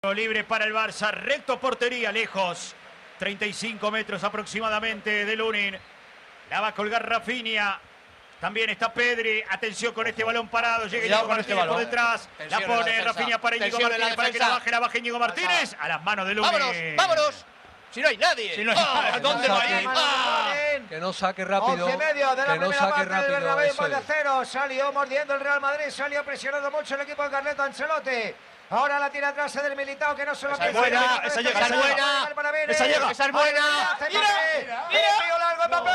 Libre para el Barça, recto portería, lejos. 35 metros aproximadamente de Lunin. La va a colgar Rafinha. También está Pedri. Atención con este balón parado. Llega Íñigo Martínez por detrás. La pone Rafinha para Íñigo Martínez para que la baje Íñigo Martínez. A las manos de Lunin. ¡Vámonos! ¡Vámonos! Si no hay nadie. Si no hay nadie. ¿Dónde va a ir? Que no saque rápido. 11 y medio de la que no primera saque parte del rápido. Bernabéu, más de cero. Salió mordiendo el Real Madrid. Salió presionando mucho el equipo de Carleto Ancelotti. Ahora la tira atrás del Militao, que no se lo Esa es buena, esa llega, esa es buena. Esa llega. Esa es buena. ¡Mira! Largo Mbappé.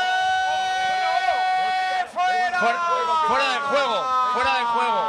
¡Fuera! Fuera del juego. Fuera del juego.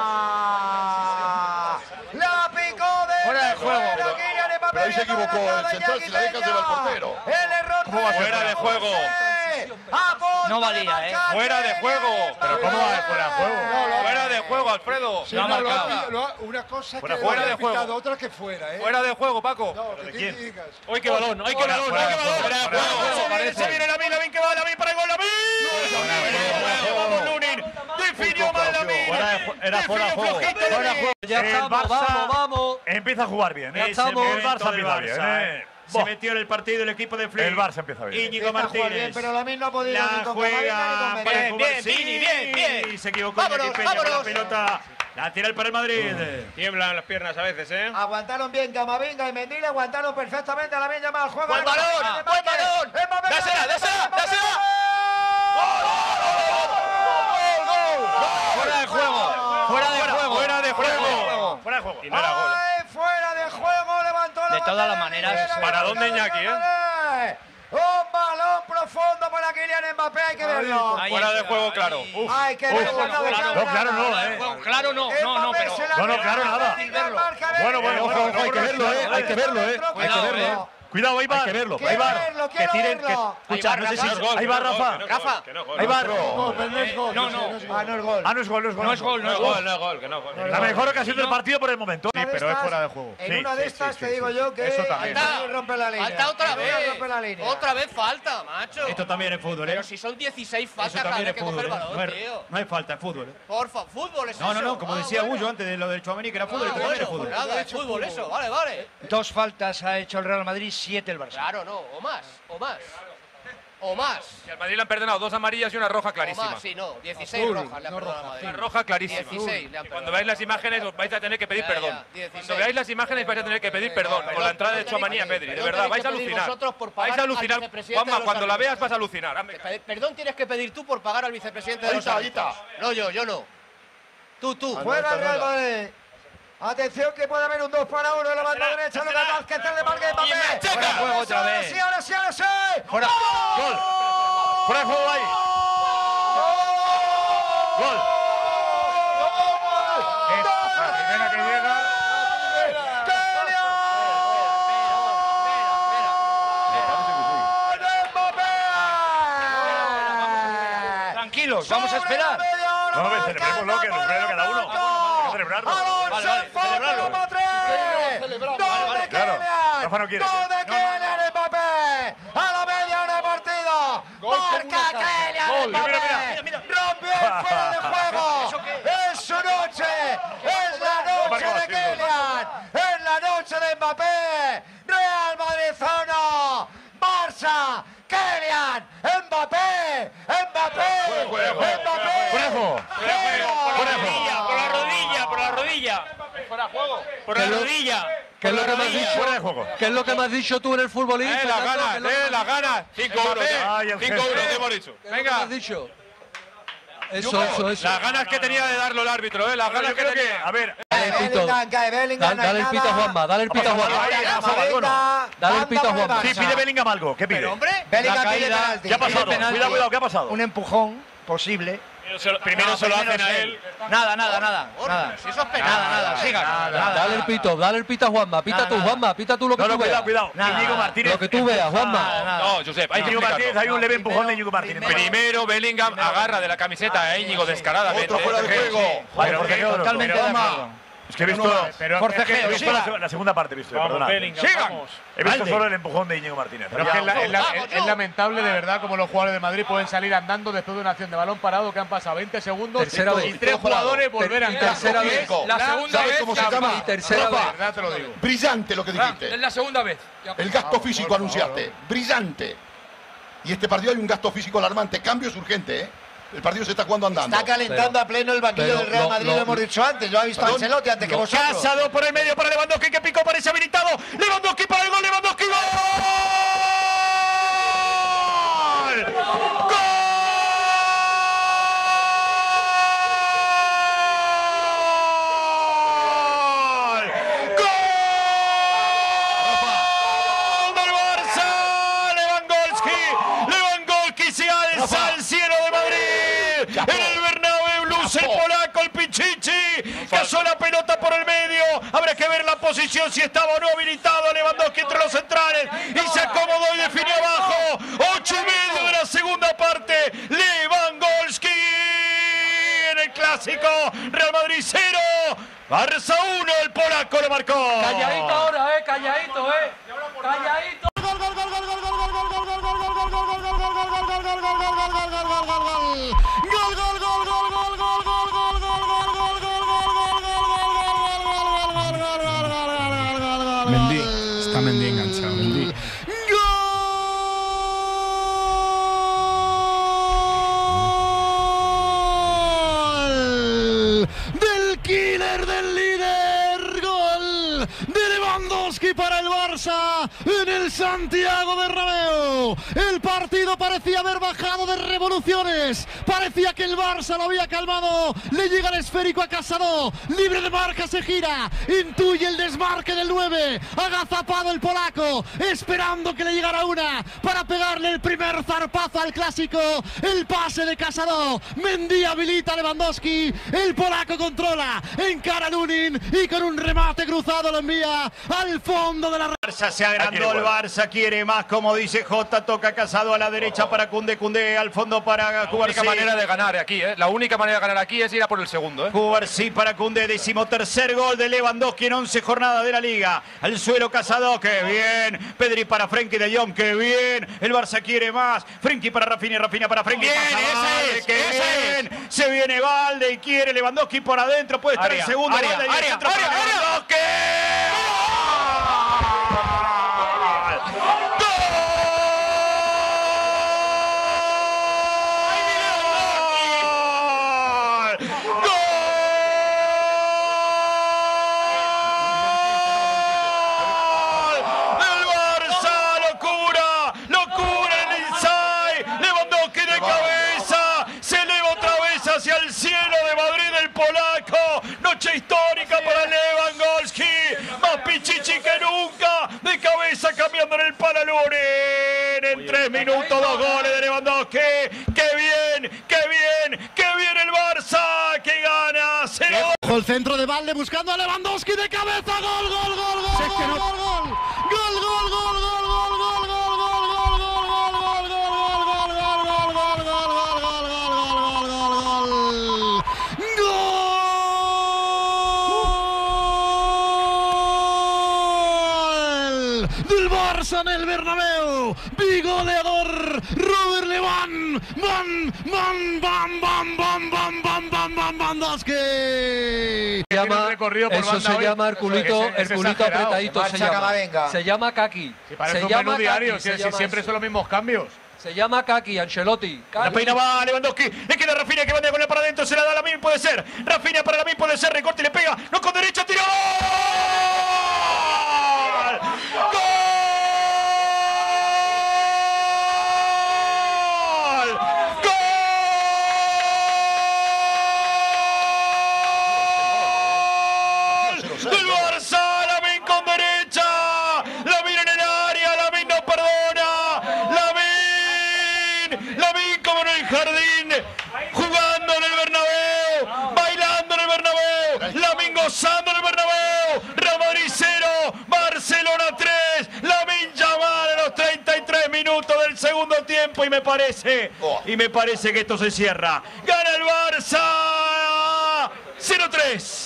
La picó de Fuera del juego. Pero ahí se equivocó el central, si la dejas lleva el portero. El error. ¿Cómo va a ser? Fuera de juego. No valía, ¿eh? Fuera de juego. Pero ¿cómo va fuera de juego? Fuera de juego, Alfredo. Sí, No ha no, marcado. una cosa Fuera, que fuera lo de ha juego. pitado, otra que fuera, ¿eh? Fuera de juego, Paco. No, que quién? digas. Hoy qué balón, hoy qué balón, hoy qué balón. Fuera de juego. Se viene Lamin que va, Lamin para el gol, Lamin. Vamos, Lunin. Definió mal Lamin. Era fuera de juego. Fuera de juego. Ya El estamos, Barça vamos. Empieza a jugar bien. Ya estamos. El Barça empieza bien. Se metió en el partido el equipo de Flick. El Barça empieza bien. Íñigo Martínez. Pero Lamin no ha podido La ni con juega Camavinga ni con para Mendy. jugar. Bien, Vini, bien, bien. Y se equivocó Vámonos, Iñaki Peña con la vámonos. pelota. Lateral para el Madrid. Tiemblan las piernas a veces, ¿eh? Aguantaron bien Camavinga y Mendy, le aguantaron perfectamente a Lamin llamado al juego. ¡Buen balón! ¡Buen balón! ¡Dásela, dásela, dásela! Fuera de juego. Fuera de juego. Fuera de juego. Fuera de juego. Y no era gol. ¡Ay, fuera de juego! Levantó la De todas bandera las maneras, Miguel ¿para Ángel dónde Iñaki, Fernández. Un balón profundo para Kylian Mbappé, hay que verlo. Fuera de juego, claro. Hay que verlo. bueno, No, claro no, Claro no, pero... No, claro, nada. Bueno, ojo, hay que verlo, hay que verlo, hay que verlo. Cuidado, Ibar. Hay que verlo, Quiero Ibar. verlo, Que quiero tiren, que... verlo. Escucha, no sé si... No es gol, Ahí va, Rafa. Rafa. Ahí va. No, pero no es gol. No, sí, no. es gol. Ah, no es gol. Ah, no es gol, no es gol. No es gol, no es gol, no es gol, que no es gol. La mejor ocasión del partido por el momento. Una de estas- En Sí, una de sí, estas sí, te sí, digo sí. yo que Eso también. Madrid rompe la línea. Falta otra Madrid vez. rompe la línea. Otra vez falta, macho. Esto también es fútbol, Pero ¿eh? si son 16 Eso faltas, también cada es que coger fútbol, el ¿eh? balón, tío. No hay falta, es fútbol, ¿eh? Porfa, fútbol es No, eso. no, no, como decía Bullo antes de lo del Chouameni, que era fútbol, esto también es fútbol. Nada, es fútbol eso, vale, vale. 2 faltas ha hecho el Real Madrid, 7 el Barça. Claro, no, o más, o más. O más. Y al Madrid le han perdonado 2 amarillas y una roja O clarísima. más, sí, no. 16 Azul, rojas le han no perdonado roja, a Una Madrid. roja clarísima. 16 le han Y cuando perdonado. veáis las imágenes os vais a tener que pedir Ya, perdón. ya, 16. Cuando veáis las imágenes vais a tener que pedir perdón por la entrada de Tchouaméni a Pedri. De verdad, vais a alucinar. Vais Vais a alucinar. Juanma, cuando la veas vas a alucinar. Hazme caso. Perdón tienes que pedir tú por pagar al vicepresidente de los árbitros. No, yo no. Tú. Juega el Real Madrid. Atención que puede haber un 2 para 1 en la banda derecha. Lo que que está el de Marque de Mbappé. Fuera de juego otra Ahora vez. sí, ahora sí, ahora sí. Fuera. Gol. Fuera de juego ahí. Gol. La primera que llega. Tranquilos, vamos a esperar. No, que celebrémoslo, que celebrarlo cada uno. Hay que celebrarlo. Vale, celebrarlo. Claro. Rafa no quiere. ¡Gol de Kylian Mbappé! ¡A la media hora de partido! ¡Marca Kylian Mbappé! ¡Rompió el fuera de juego! ¡Es su noche! ¡Es la noche de Kylian! ¡Es la noche de Mbappé! ¡Real Madrid 1! ¡Barça! ¡Kylian! ¡Mbappé! ¡Mbappé! Fuera de juego. Por la rodilla. Por la rodilla. ¿Qué es lo que me has dicho? Fuera de juego. ¿Qué es lo que me has dicho tú en el futbolín? Las Fernando? ganas, ¿Qué es lo que me has las dicho? ganas. 5 euros. Ay, el 5 jefe. euros, te hemos dicho. ¿Qué es lo que me Venga. has dicho? Eso. Las ganas que tenía de darlo el árbitro, las ganas Yo que creo que, tenía. a ver, Bellingham, cae Bellingham. Dale el pito a Juanma, dale el pito a Juanma. Dale el pito a Juanma. sí, pide Bellingham algo. ¿Qué pide? Pero hombre, Bellingham La pide caída. penalti. ¿Qué ha pasado? penalti. Cuidado, cuidado, ¿qué ha pasado? Un empujón posible. Primero se lo hacen a él. Nada. si eso es penal. Nada, siga. Dale el pito a Juanma. Pita tú, Juanma, pita tú lo que No, tú no, veas. cuidado. Íñigo Martínez. Lo que tú veas, Juanma. No, Josep, hay que Íñigo Martínez, hay un leve empujón de Íñigo Martínez. Primero Bellingham agarra de la camiseta a Íñigo descaradamente. Otro fuera de juego. Pero porque Totalmente de acuerdo. Es que he visto, forcejeo, la segunda parte, he visto, perdona. ¡Sigan! He visto solo el empujón de Íñigo Martínez. Pero es que es lamentable, de verdad, como los jugadores de Madrid pueden salir andando después de una acción de balón parado que han pasado 20 segundos y 3 jugadores volver a entrar. Tercera vez. La segunda vez. ¿Cómo se llama? Tercera vez. De verdad te lo digo. Brillante lo que dijiste. Es la segunda vez. El gasto físico anunciaste. Brillante. Y este partido hay un gasto físico alarmante. Cambio es urgente, ¿eh? El partido se está jugando andando. Está calentando a pleno el banquillo del Real Madrid, lo hemos dicho antes. Yo he visto a Ancelotti antes que vosotros. Casado por el medio para Lewandowski, que picó, parece habilitado. Lewandowski para el gol, Lewandowski, ¡gol! ¡Gol! ¡Gol del Barça! Lewandowski se alza al cielo de Madrid. En el Bernabéu luce el polaco, el Pichichi. Cazó la pelota por el medio. Habrá que ver la posición si estaba o no habilitado Lewandowski entre los centrales. Y se acomodó y definió abajo. 8:30 de la segunda parte. Lewandowski en el clásico. Real Madrid 0. Barça 1. El polaco lo marcó. Calladito ahora, calladito, calladito. Mendy, está Mendy enganchado. Mendy. ¡Gol! Del killer, del líder. Gol de Lewandowski para el Barça en el Santiago Bernabéu. El partido parecía haber bajado de revoluciones. Parecía que el Barça lo había calmado. Le llega el esférico a Casado. Libre de marca, se gira. Intuye el desmarque del 9. Agazapado el polaco. Esperando que le llegara una para pegarle el primer zarpazo al clásico. El pase de Casado. Mendy habilita a Lewandowski. El polaco controla. Encara a Lunin y con un remate cruzado lo envía al fondo de la red. Barça se agrandó, el Barça quiere más, como dice Jota, toca Casado a la derecha para Koundé, al fondo para Cubarsí. La única manera de ganar aquí, la única manera de ganar aquí es ir a por el segundo. Cubarsí para Koundé, 13º gol de Lewandowski en 11 jornadas de la Liga. Al suelo Casado, qué bien. Pedri para Frenkie de Jong, qué bien. El Barça quiere más. Frenkie para Rafinha, Rafinha para Frenkie. Bien, esa es, qué bien. Se viene Valde y quiere Lewandowski por adentro, puede estar el segundo. Valde y el centro para Lewandowski. Hacia el cielo de Madrid el polaco. Noche histórica para Lewandowski. Más pichichi que nunca. De cabeza cambiando en el Palalurin. En 3 minutos 2 goles de Lewandowski. ¡Qué bien! ¡Qué bien! ¡Qué bien el Barça! ¡Que gana! 0. El centro de Valde buscando a Lewandowski de cabeza. Gol, gol, gol, gol. Es que no... Gol, gol, gol, gol, gol, gol. Del Barça en el Bernabéu, bigoleador Robert Lewandowski. Eso se llama el culito apretadito. Se llama Kaki. Se llama diario, siempre son los mismos cambios. Se llama Kaki, Ancelotti. La peina va Lewandowski. Le queda Rafinha que va con él para adentro. Se la da a Lamine, puede ser. Rafinha para Lamine, puede ser. Recorte y le pega. No con derecha, tiró. ¡Gol! Del Barça, Lamine con derecha. Lamine en el área. Lamine no perdona. Lamine como en el jardín. Jugando en el Bernabéu. Bailando en el Bernabéu. Lamine gozando en el Bernabéu. Real Madrid 0. Barcelona 3. Lamine Yamal a los 33 minutos del segundo tiempo. Y me parece que esto se cierra. Gana el Barça. 0-3.